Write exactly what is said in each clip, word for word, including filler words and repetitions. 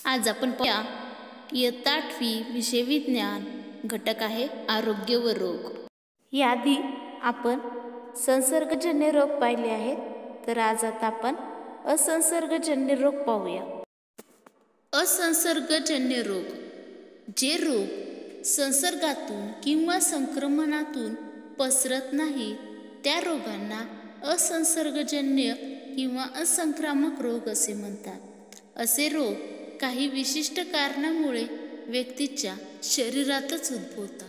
आज आपण पाहूया इयत्ता आठवी विषय विज्ञान, घटक आहे आरोग्य व रोग। याआधी आपण संसर्गजन्य रोग पाहिले आहेत, तर आज आता आपण असंसर्गजन्य रोग पाहूया। असंसर्गजन्य रोग जे रोग संसर्गातून किंवा संक्रमणातून पसरत नाही त्या रोगांना असंसर्गजन्य किंवा असंक्रामक रोग असे म्हणतात। असे रोग काही विशिष्ट कारणामुळे व्यक्तीच्या शरीरातच उद्भवतात।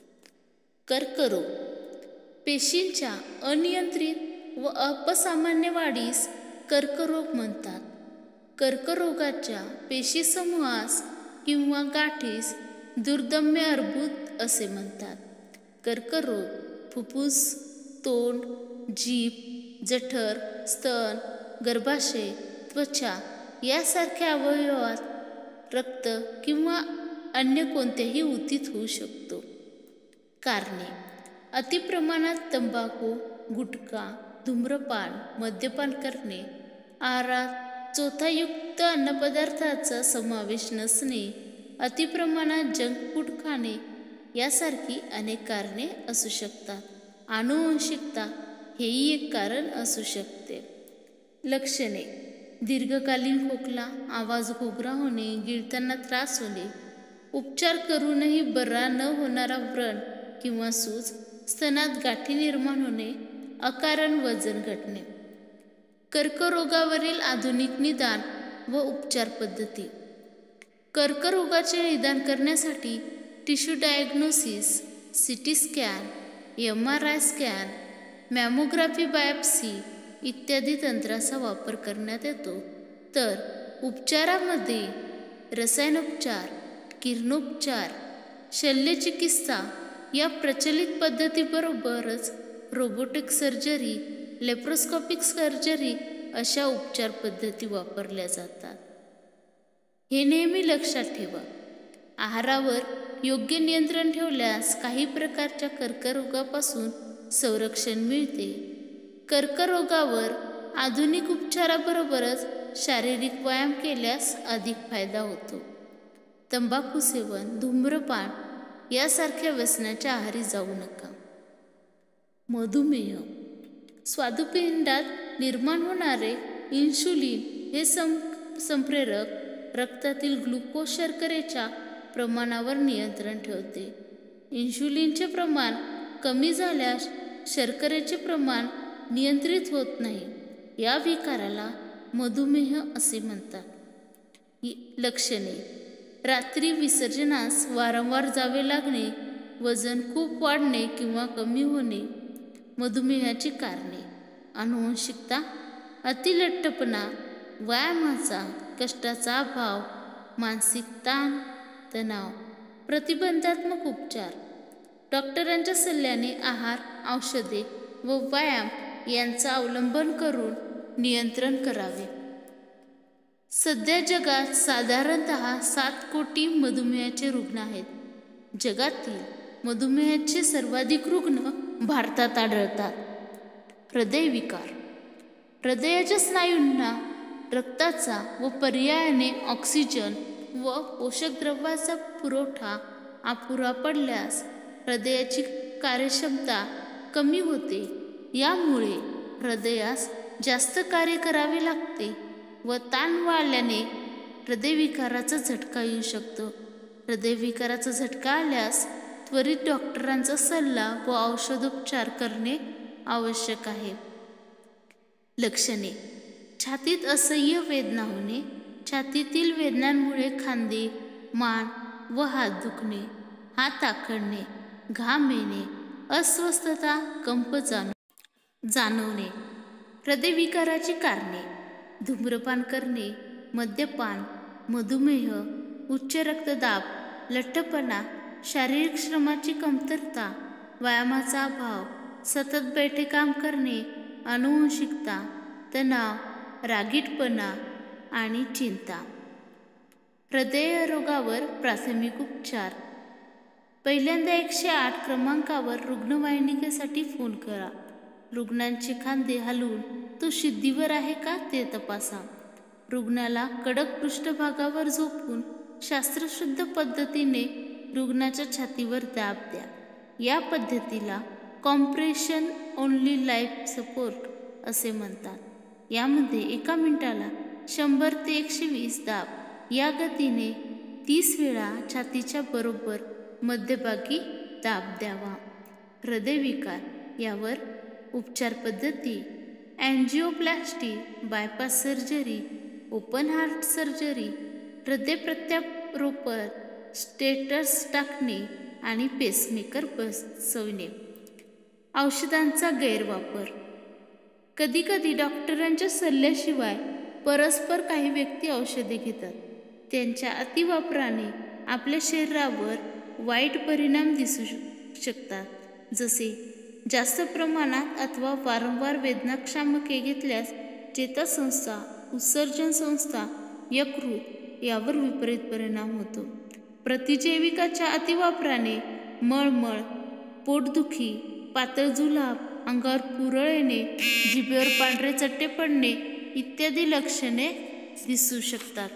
कर्करोग पेशींच्या अनियंत्रित व अपसामान्य वाढीस कर्करोग म्हणतात। कर्करोगाच्या पेशीसमूहास किंवा गाठीस दुर्दम्य अर्बुद असे म्हणतात। कर्करोग फुफ्फुस, तोंड, जीभ, जठर, स्तन, गर्भाशय, त्वचा यासारख्या अवयवात रक्त किंवा अन्य कोणत्याही ऊतीत होऊ शकतो। कारणे: अतिप्रमाणात तंबाखू, गुटखा, धूम्रपान, मद्यपान करणे, आहारात चोथायुक्त अन्नपदार्थांचा समावेश नसणे, अतिप्रमाणात जंक फूड खाणे यासारखी अनेक कारणे असू शकतात। आनुवंशिकता हेही एक कारण असू शकते। लक्षणे: दीर्घकालीन खोकला, आवाज घोगरा होणे, गिळताना त्रास होणे, उपचार करूनही बरा न होणारा व्रण किंवा सूज, स्तनात गाठी निर्माण होणे, अकारण वजन घटणे। कर्करोगावरील आधुनिक निदान व उपचार पद्धती: कर्करोगाचे निदान करण्यासाठी tissue diagnosis, CT scan, M R I scan, mammography, biopsy इत्यादी तंत्राचा वापर करण्यात येतो। तर उपचारामध्ये रसायनोपचार, किरणोपचार, शल्यचिकित्सा या प्रचलित पद्धतीबरोबरच रोबोटिक सर्जरी, लेप्रोस्कोपिक सर्जरी अशा उपचार पद्धती वापरल्या जातात। हे नेहमी लक्षात ठेवा। आहारावर योग्य नियंत्रण ठेवल्यास काही प्रकारच्या कर्करोगापासून संरक्षण मिळते। कर्करोगावर आधुनिक उपचाराबरोबरच शारीरिक व्यायाम केल्यास अधिक फायदा होतो। तंबाखू सेवन, धूम्रपान यासारख्या व्यसनाच्या आहारी जाऊ नका। मधुमेह: स्वादुपिंडात निर्माण होणारे इन्शुलिन हे सं संप्रेरक रक्तातील ग्लुकोज शर्करेच्या प्रमाणावर नियंत्रण ठेवते। इन्शुलिनचे प्रमाण कमी झाल्यास शर्करेचे प्रमाण नियंत्रित होत नाही। या विकाराला मधुमेह असे म्हणतात। लक्षणे: रात्री विसर्जनास वारंवार जावे लागणे, वजन खूप वाढणे किंवा कमी होणे। मधुमेहाची कारणे: आनुवंशिकता, अतिलठ्ठपणा, व्यायामाचा कष्टाचा अभाव, मानसिक ताण तणाव। प्रतिबंधात्मक उपचार: डॉक्टरांच्या सल्ल्याने आहार, औषधे व व्यायाम यांचा अवलंबन करून नियंत्रण करावे। सध्या जगात साधारणतः सात कोटी मधुमेहाचे रुग्ण आहेत। जगातील मधुमेहाचे सर्वाधिक रुग्ण भारतात आढळतात। हृदयविकार: हृदयाच्या स्नायूंना रक्ताचा व पर्यायाने ऑक्सिजन व पोषक द्रव्यांचा पुरवठा अपुरा पडल्यास हृदयाची कार्यक्षमता कमी होते। यामुळे हृदयास जास्त कार्य करावे लागते व ताण वाढल्याने हृदयविकाराचा झटका येऊ शकतो। हृदयविकाराचा झटका आल्यास त्वरित डॉक्टरांचा सल्ला व औषधोपचार करणे आवश्यक आहे। लक्षणे: छातीत असह्य वेदना होणे, छातीतील वेदनांमुळे खांदे, मान व हात दुखणे, हात आखडणे, घाम येणे, अस्वस्थता, कंप जाणवणे। हृदयविकाराची कारणे: धूम्रपान करणे, मद्यपान, मधुमेह, उच्च रक्तदाब, लठ्ठपणा, शारीरिक श्रमाची कमतरता, व्यायामाचा अभाव, सतत बैठे काम करणे, आनुवंशिकता, तणाव, रागीटपणा आणि चिंता। हृदयरोगावर प्राथमिक उपचार: पहिल्यांदा एकशे आठ क्रमांकावर रुग्णवाहिकेसाठी फोन करा। रुग्णाचे खांदे हलवून तो शुद्धीवर आहे का ते तपासा। रुग्णाला कडक पृष्ठभागावर झोपून शास्त्रशुद्ध पद्धतीने रुग्णाच्या छातीवर दाब द्या. या पद्धतीला कॉम्प्रेशन ओन्ली लाईफ सपोर्ट असे म्हणतात. यामध्ये एका मिनिटाला शंभर ते एकशे वीस दाब या गतीने तीस वेळा छातीच्या बरोबर मध्यभागी दाब द्यावा. हृदयविकार यावर उपचार पद्धती angioplasty, bypass surgery, open heart surgery, हृदय प्रत्यारोपण, स्टेटस टाकणे आणि पेसमेकर बसवणे. औषधांचा गैरवापर. कधीकधी डॉक्टरांच्या सल्ल्याशिवाय परस्पर काही व्यक्ती औषधे घेतात. त्यांच्या अतिवापराने आपल्या शरीरावर वाईट परिणाम दिसू शकतात. जसे जास्त प्रमाणात अथवा वारंवार वेदनाशामके घेतल्यास चेतासंस्था, उत्सर्जन संस्था, यकृत यावर विपरीत परिणाम होतो. प्रतिजैविकाच्या अतिवापराने मळमळ, पोटदुखी, पातळ जुलाब, अंगावर पुरळ येणे, जिभेवर पांढरे चट्टे पडणे इत्यादी लक्षणे दिसू शकतात.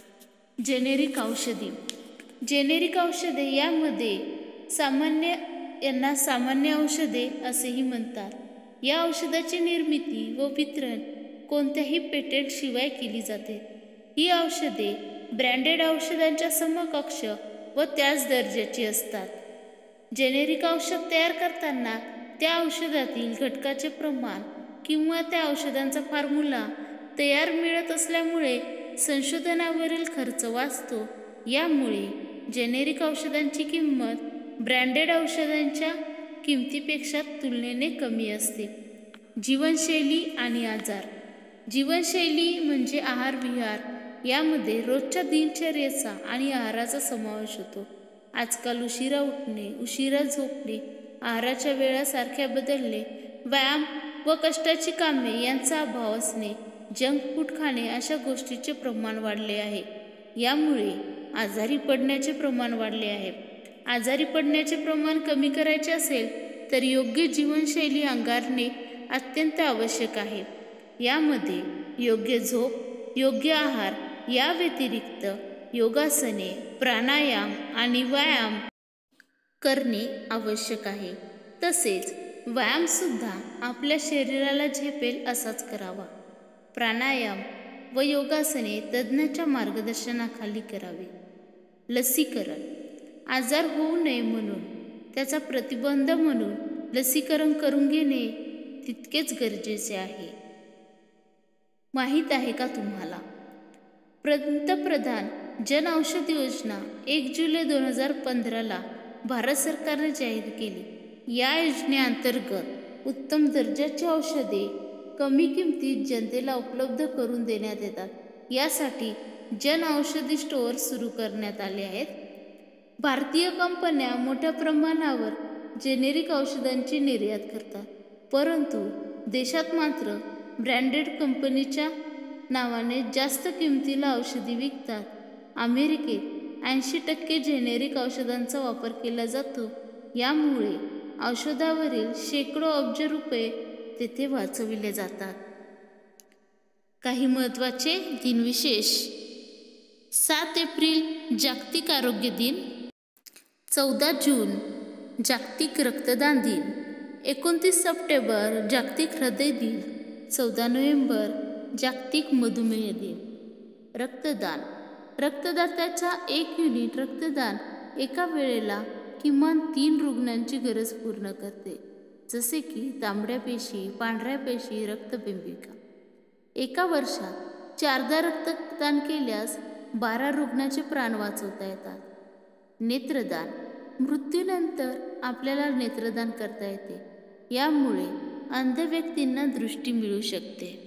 जेनेरिक औषधी. जेनेरिक औषधे यामध्ये सामान्य यांना सामान्य औषधे असेही म्हणतात. या औषधाची निर्मिती व वितरण कोणत्याही पेटंटशिवाय केली जाते. ही औषधे ब्रँडेड औषधांच्या समकक्ष व त्याच दर्जाची असतात. जेनेरिक औषध तयार करताना त्या औषधातील घटकाचे प्रमाण किंवा त्या औषधांचा फॉर्म्युला तयार मिळत असल्यामुळे संशोधनावरील खर्च वाचतो. यामुळे जेनेरिक औषधांची किंमत ब्रँडेड औषधांच्या किमतीपेक्षा तुलनेने कमी असते. जीवनशैली आणि आजार. जीवनशैली म्हणजे आहार विहार. यामध्ये रोजच्या दिनचर्येचा आणि आहाराचा समावेश होतो. आजकाल उशिरा उठणे, उशिरा झोपणे, आहाराच्या वेळा सारख्या बदलणे, व्यायाम व कष्टाची कामे यांचा अभाव असणे, जंक फूड खाणे अशा गोष्टींचे प्रमाण वाढले आहे. यामुळे आजारी पडण्याचे प्रमाण वाढले आहे. आजारी पडण्याचे प्रमाण कमी करायचे असेल तर योग्य जीवनशैली अंगीकारणे अत्यंत आवश्यक आहे. यामध्ये योग्य झोप, योग्य आहार या व्यतिरिक्त योगासने, प्राणायाम आणि व्यायाम करणे आवश्यक आहे. तसेच व्यायामसुद्धा आपल्या शरीराला झेपेल असाच करावा. प्राणायाम व योगासने तज्ज्ञाच्या मार्गदर्शनाखाली करावी. लसीकरण. आजार होऊ नये म्हणून, त्याचा प्रतिबंध म्हणून लसीकरण करून घेणे तितकेच गरजेचे आहे. माहीत आहे का तुम्हाला? पंतप्रधान जन औषधी योजना एक जुलै दोन हजार पंधराला भारत सरकारने जाहीर केली. या योजनेअंतर्गत उत्तम दर्जाची औषधे कमी किमतीत जनतेला उपलब्ध करून देण्यात येतात. यासाठी जन औषधी स्टोअर सुरू करण्यात आले आहेत. भारतीय कंपन्या मोठ्या प्रमाणावर जेनेरिक औषधांची निर्यात करतात, परंतु देशात मात्र ब्रँडेड कंपनीच्या नावाने जास्त किमतीला औषधी विकतात. अमेरिकेत ऐंशी टक्के जेनेरिक औषधांचा वापर केला जातो. यामुळे औषधावरील शेकडो अब्ज रुपये तेथे वाचविले जातात. काही महत्त्वाचे दिनविशेष. सात एप्रिल जागतिक आरोग्य दिन, चौदा जून जागतिक रक्तदान दिन, एकोणतीस सप्टेंबर जागतिक हृदय दिन, चौदा नोव्हेंबर जागतिक मधुमेह दिन. रक्तदान. रक्तदात्याचा एक युनिट रक्तदान एका वेळेला किमान तीन रुग्णांची गरज पूर्ण करते, जसे की तांबड्या पेशी, पांढऱ्या पेशी, रक्तपिंपिका. एका वर्षात चारदा रक्तदान केल्यास बारा रुग्णाचे प्राण वाचवता येतात. नेत्रदान. मृत्यूनंतर आपल्याला नेत्रदान करता येते. यामुळे अंध व्यक्तींना दृष्टी मिळू शकते.